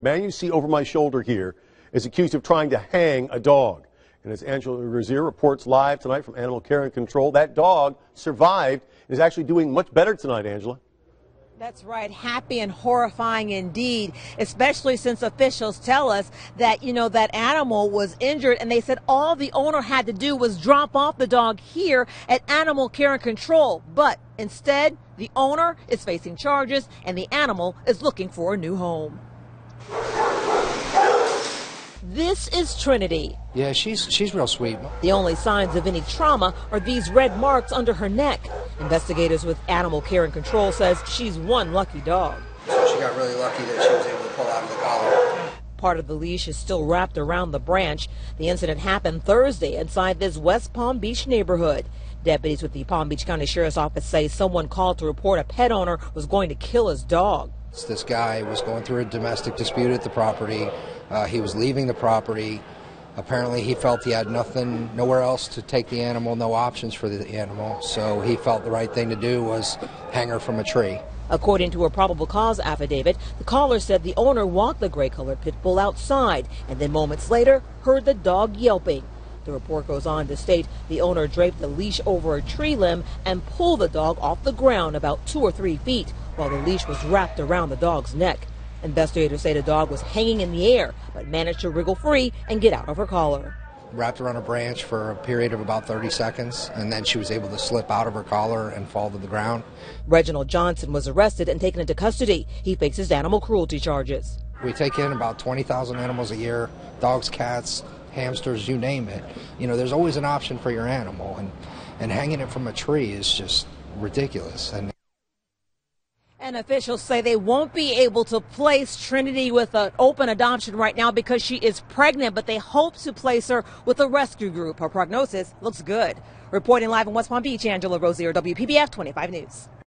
Man you see over my shoulder here is accused of trying to hang a dog. And as Angela Razier reports live tonight from Animal Care and Control, that dog survived and is actually doing much better tonight, Angela. That's right. Happy and horrifying indeed, especially since officials tell us that, that animal was injured, and they said all the owner had to do was drop off the dog here at Animal Care and Control. But instead, the owner is facing charges and the animal is looking for a new home. This is Trinity. Yeah, she's real sweet. The only signs of any trauma are these red marks under her neck. Investigators with Animal Care and Control says she's one lucky dog. So she got really lucky that she was able to pull out of the collar. Part of the leash is still wrapped around the branch. The incident happened Thursday inside this West Palm Beach neighborhood. Deputies with the Palm Beach County Sheriff's Office say someone called to report a pet owner was going to kill his dog. This guy was going through a domestic dispute at the property. He was leaving the property. Apparently he felt he had nowhere else to take the animal, no options for the animal. So he felt the right thing to do was hang her from a tree. According to a probable cause affidavit, the caller said the owner walked the gray-colored pit bull outside and then moments later heard the dog yelping. The report goes on to state the owner draped the leash over a tree limb and pulled the dog off the ground about 2 or 3 feet while the leash was wrapped around the dog's neck. Investigators say the dog was hanging in the air but managed to wriggle free and get out of her collar. Wrapped around a branch for a period of about 30 seconds, and then she was able to slip out of her collar and fall to the ground. Reginald Johnson was arrested and taken into custody. He faces animal cruelty charges. We take in about 20,000 animals a year, dogs, cats, hamsters, you name it. There's always an option for your animal, and hanging it from a tree is just ridiculous. And officials say they won't be able to place Trinity with an open adoption right now because she is pregnant, but they hope to place her with a rescue group. Her prognosis looks good. Reporting live in West Palm Beach, Angela Rozier, WPBF 25 News.